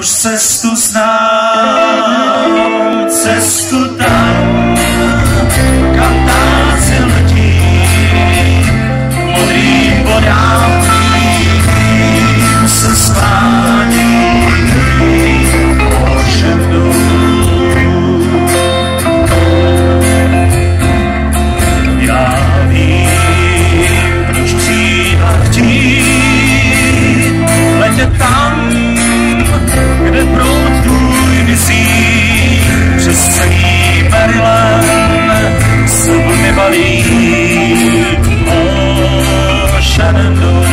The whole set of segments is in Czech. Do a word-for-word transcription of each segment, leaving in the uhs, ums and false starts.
už cestu znám, cestu tam, kam ptáci letí, modrým vodám se svání ošemnou. Já vím, proč křídla chtít letět tam, kde proud tvůj vizí, přes celý Maryland se vlny balí o Shenandoah.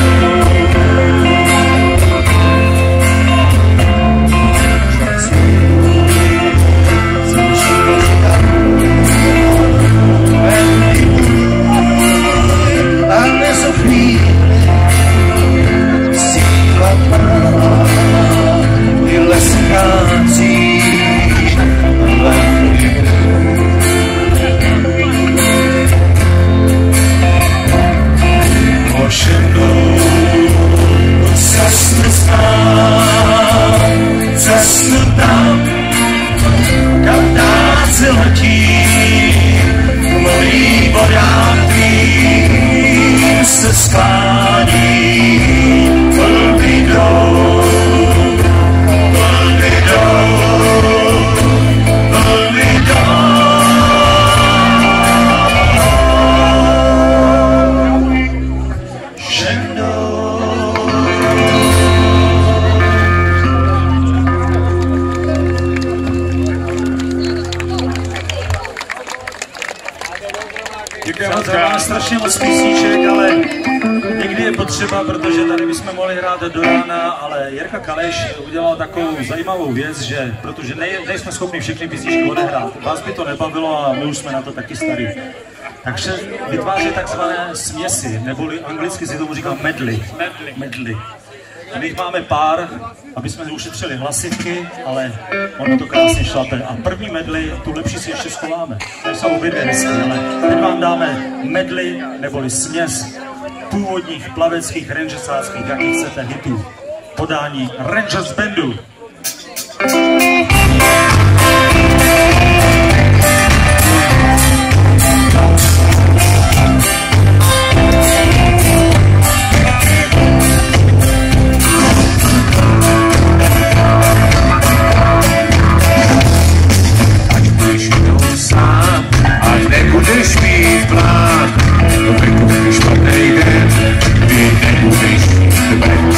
Cestu tam, kam ptáci letí, modrý vodám tvým se sklání, vlny jdou, vlny jdou, vlny jdou. Děkujeme za vás strašně moc písníček, ale někdy je potřeba, protože tady bychom mohli hrát do rána, ale Jirka Kaleš udělal takovou zajímavou věc, že protože nej, nejsme schopni všechny písničky odehrát. Vás by to nebavilo a my už jsme na to taky starý. Takže vytváří takzvané směsi, neboli anglicky si tomu říká medley. medley. A my jich máme pár, aby jsme ušetřili hlasivky, ale ono to krásně šlape. A první medley, tu lepší si ještě schováme. To jsou obě dvě hezky, ale teď vám dáme medley, neboli směs původních plaveckých rangersáckých, jaký chcete hitů. Podání Rangers Bandu. Nebudeš mít plán, to nebudeš špatnej den, ty nebudeš mít ben.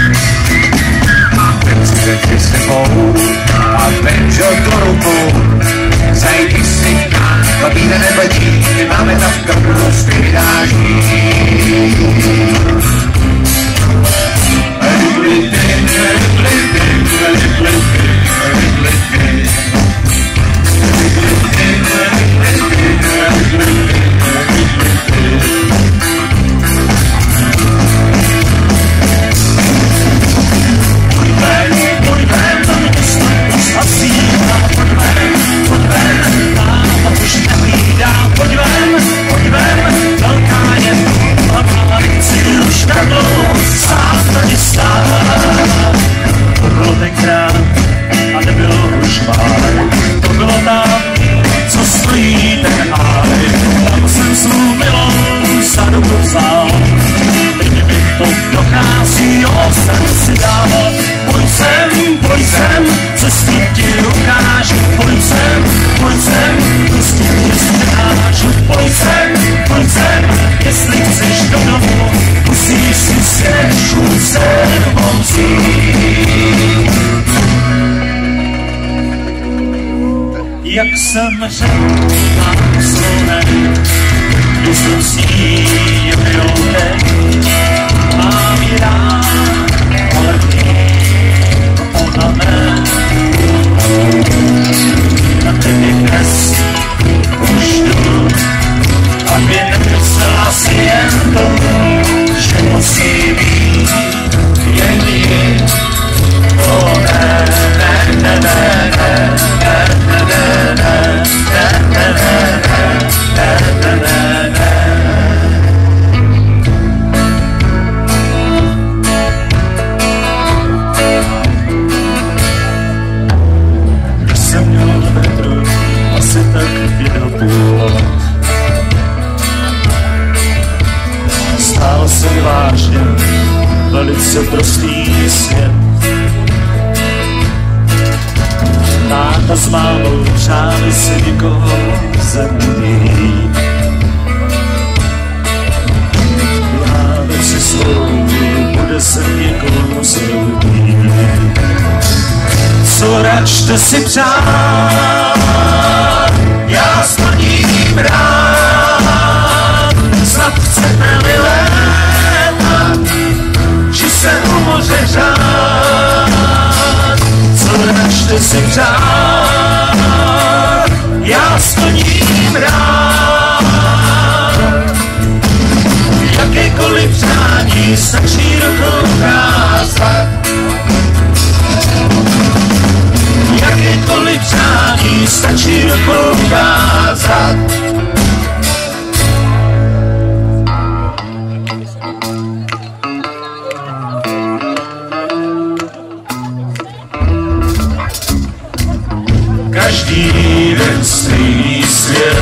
Ten přijde tě sebou a benžel do rukou, zajdi si nám, babíne nevadí, nemáme na vkrbu stejnáží. Jak jsem řekl, mám slonem, jdu jsem s ní teď, mám ji rád, ale ona ne. Na tebe dnes už jdu, aby nemyslela si jen to, že musí být jen jí. Oh, ne, ne, ne, ne, ne, ne, ne, ne, ne, ne, ne, ne, ne. prostý svět. Táta s mámou přáli si někoho zemí. Já si svou, bude se někoho zemí. Co račte si přát, já splním rád. Snad chcete-li létat, či se u moře řád. Co račte si přát, já splním rád. Jakékoliv přání stačí rukou ukázat. Jakékoliv přání stačí rukou ukázat. Každý den stejný svět,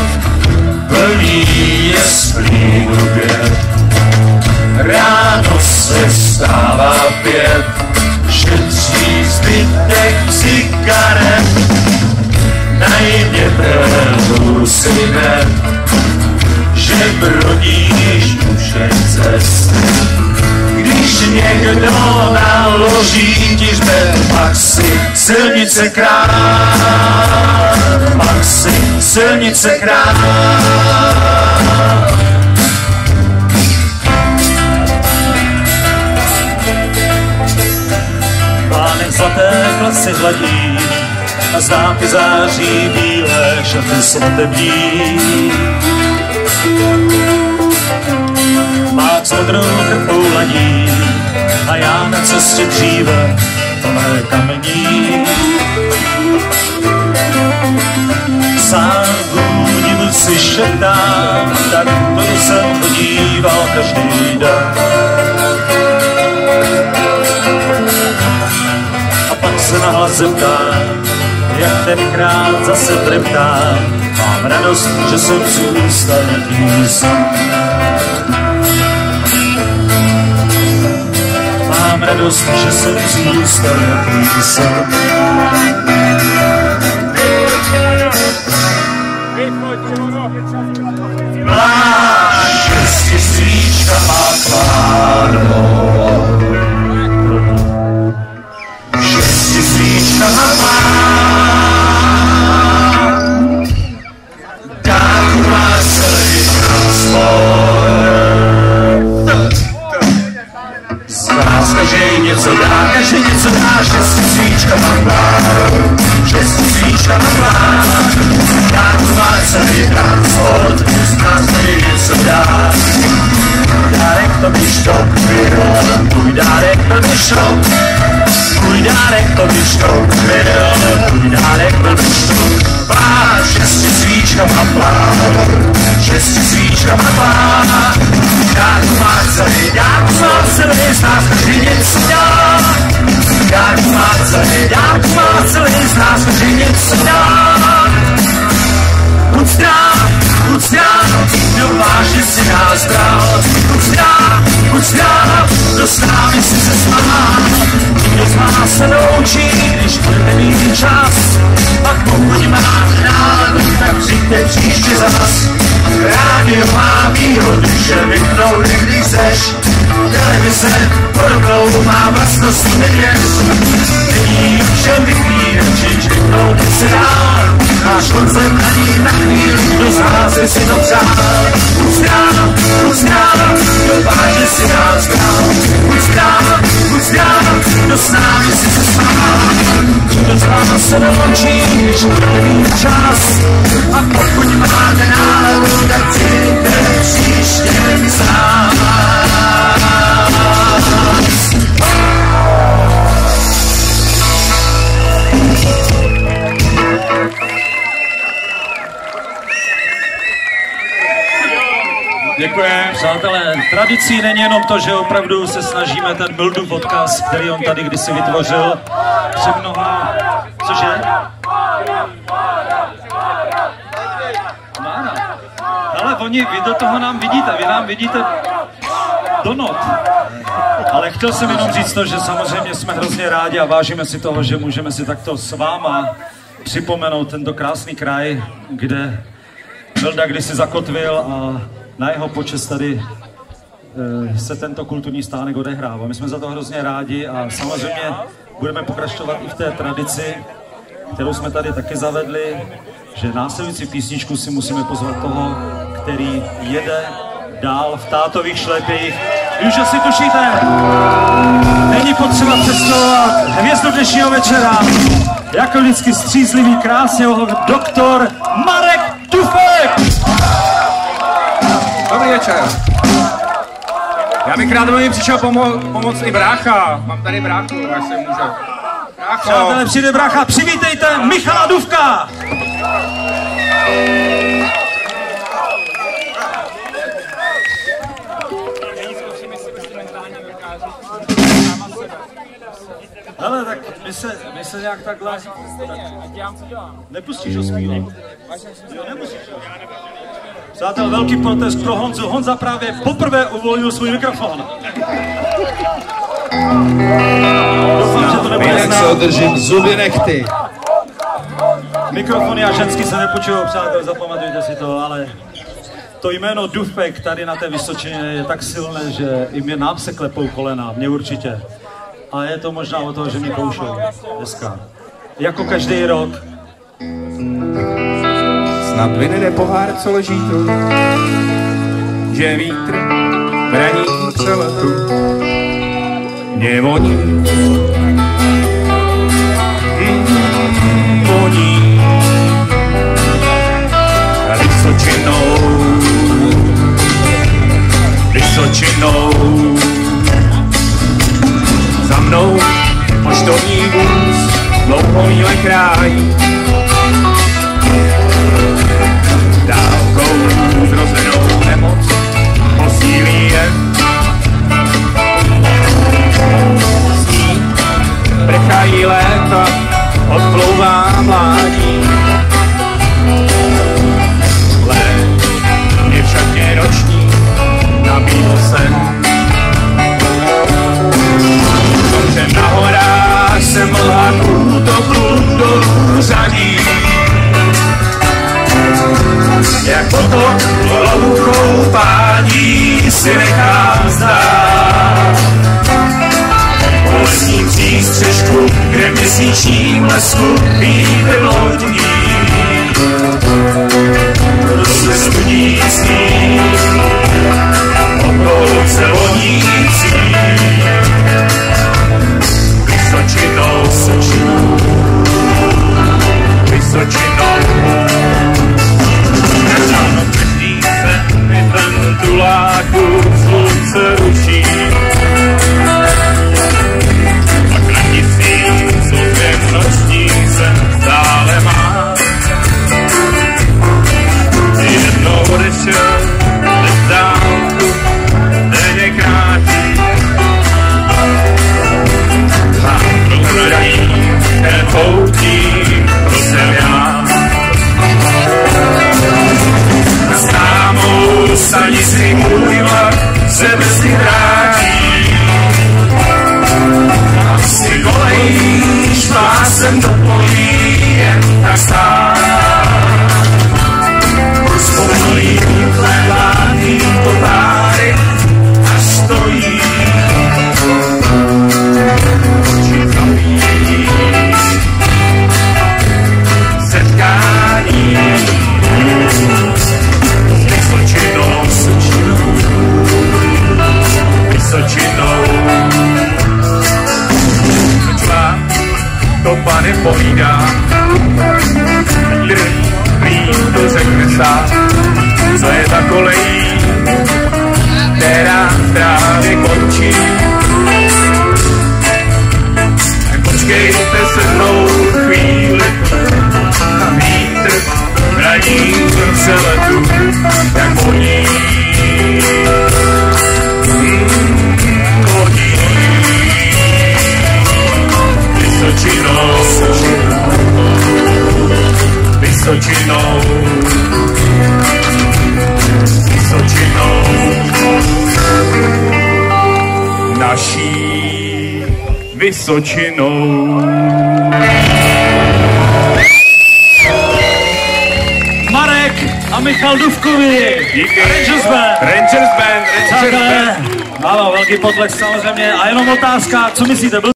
plný je splín oběd. Ráno se stává pět, šetří zbytek cigaret. Najměte si hned, že brodíš duše cesty. Když někdo naloží ti žbet, pak si silnice krát, pak si silnice krát. Pánek zlaté vlasy hladí a známky září bílé šaty svatební. Mák s modrou krpou ladí a já na cestě dříve plné kamení. Sám vůním si šeptám, tak to jsem podíval každý den. A pak se nahlas zeptám, jak tenkrát zase treptám. Mám radost, že jsem zůstal nějaký sen. Mám radost, že jsem zůstal nějaký sen. Máš šesti svíčka má klárnou, šesti svíčka má klárnou, tak má celý transport. Zdá se, že něco dá, že něco dá, šesti svíčka má klárnou, šesti svíčka má klárnou, tak má celý transport. Zdá se, že něco dá. Dárek to když to byl, můj dárek to když to, můj dárek to když to byl, můj dárek to když to. Plán, šesti svíčka má plán, šesti svíčka má plán. Jak má celý, jak má celý, z nás každý něco dá. Jak má celý, jak má celý, z nás každý něco dá. Buď zdrav, buď zdrav, kdo vážně si nás bral. Buď zdrav, buď zdrav, kdo s námi si se smál. Nikdo z nás se naučí, když budete mít čas. Pak pokud máte náladu, tak přijďte příště zas. Rádio má výhodu, že vypnout někdy chceš. Televize podobnou má vlastnost nevěř. Není všem vypínat, že vypnout se dál. Náš koncert na ní na chvíli, kdo z nás si to přál. Buď zdrav, buď zdrav, kdo vážně si nás bral. Buď zdrav, buď zdrav, kdo s námi si se smál. Kdo z vás se naučí, když budete mít čas. A pokud máte náladu, tak přijďte příště z nás. Děkuji. Přátelé, tradicí není jenom to, že opravdu se snažíme ten Mildův odkaz, který on tady kdysi vytvořil před mnoha... Cože? Mára. Ale oni, vy do toho nám vidíte, vy nám vidíte... do not. Ale chtěl jsem jenom říct to, že samozřejmě jsme hrozně rádi a vážíme si toho, že můžeme si takto s váma připomenout tento krásný kraj, kde Vilda kdysi zakotvil a na jeho počest tady e, se tento kulturní stánek odehrává. My jsme za to hrozně rádi a samozřejmě budeme pokračovat i v té tradici, kterou jsme tady taky zavedli, že následující písničku si musíme pozvat toho, který jede dál v tátových šlepích. Už asi tušíte, není potřeba představovat hvězdu dnešního večera. Jako vždycky střízlivý, krásně doktor Marek Dufek. Dobrý večer. Já bych rád mi přišel pomo- pomoct i brácha. Mám tady bráchu, až se může. Brácho. Přátelé, přijde brácha, přivítejte Michala Dufka. Hele, tak my se, my se nějak takhle... Tak, nepustíš ho zpívat? Jo, nemusíš. Přátel, velký protest pro Honzu. Honza právě poprvé uvolnil svůj mikrofon. Doufám, že to nebude znát. Se održím zuby nechty. Mikrofony a ženský se nepůjčují, přátel, zapamatujte si to, ale to jméno Dufek tady na té Vysočině je tak silné, že i mě nám se klepou kolena, mě určitě. A je to možná o toho, že mě koušou dneska. Jako každý rok. Snad vynede pohár, co leží tu, že vítr braní přeletu mě voní. Mm, voní Vysočinou, Vysočinou. Za mnou poštovní vůz dlouho míle krájí, dálkou zrozenou nemoc posílí je. S ní prchají léta, odplouvá mládí. Let mě v šatě roční nabídl sen. Že na horách se mlha kruto, kruto řadí. Jak potok loukou pádí si nechám zdát. Po lesním přístřežku, kde v měsíčním lesku vítr lodí. Rosle studí sníh, okolo se vonící. Vysočinou, Vysočinou, Vysočinou. Ráno každý se mi ventuláku slunce ruší. Pak na tisíc okem noční se stále má. Jednou odešel bez dálku, denně krátí. Ten poutí, to jsem já. Na známou stanici můj vlak se brzy vrátí. A si kolejíš pásem do polí jen tak stát. Zpomalí vládní potáry a stojí. Setkání s Vysočinou, Vysočinou. Proč vám to, pane, povídá? Prý to řekne sám, co je za kolejí, která v trávě končí. Počkejte se mnou chvíli, a vítr hraní celé tu, jak voní. Mm, voní. Vysočinou, Vysočinou, Vysočinou. Vysočinou. Marek a Michal Dufkovi. Díky. Rangers Band. Rangers Band. Rangers Band. Ano, velký potlesk samozřejmě. A jenom otázka, co myslíte? Byl